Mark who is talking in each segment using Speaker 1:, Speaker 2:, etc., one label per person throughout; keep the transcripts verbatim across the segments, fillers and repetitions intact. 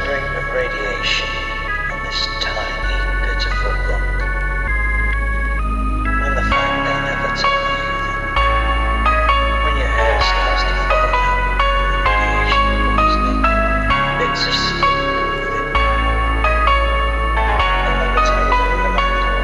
Speaker 1: string of radiation on this tiny, pitiful rock. And the fact they never tell you that when your hair starts to fall out and radiation poisoning, it's a secret with it. They never tell you that in the back door.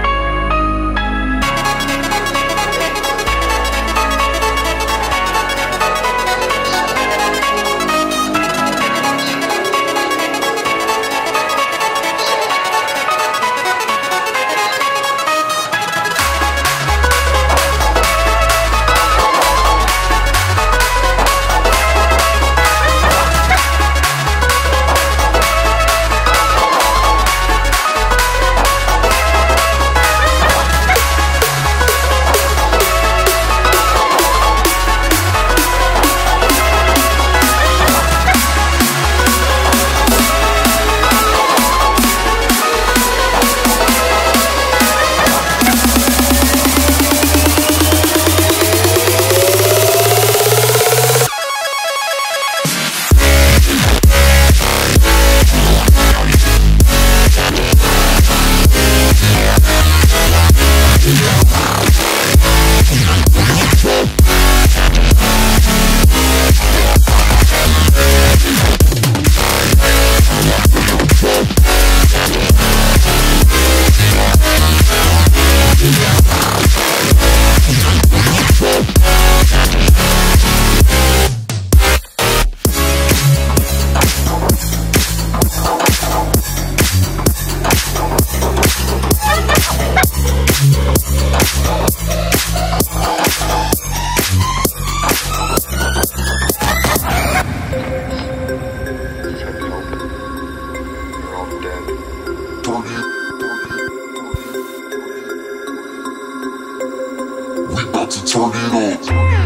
Speaker 2: Turn it on.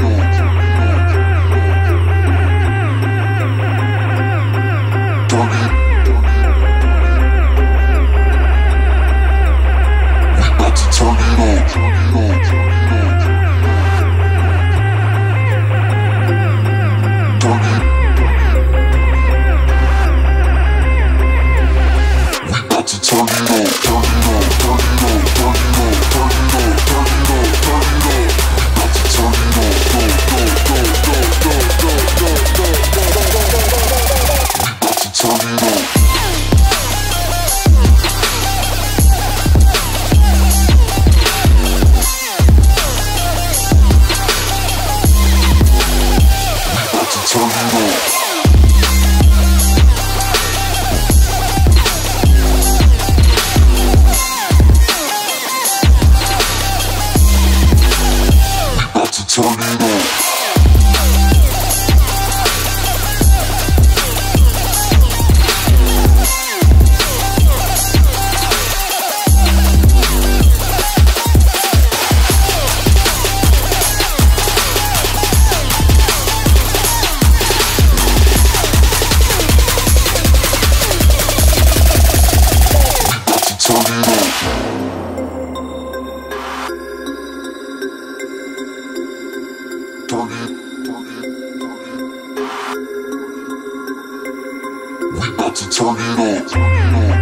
Speaker 2: Turn it. We about to turn it on. Turn it. We about to turn it on. Turn it on. Turn it on. Turn it on. Turn it on. Turn it on. Turn it on. Turn it on, go, go, go, go, go, go, go, go, go, go, go, go. We about to turn it on. We about to turn it on. Turn it on. Turn it, turn it, turn it. We about to turn it on.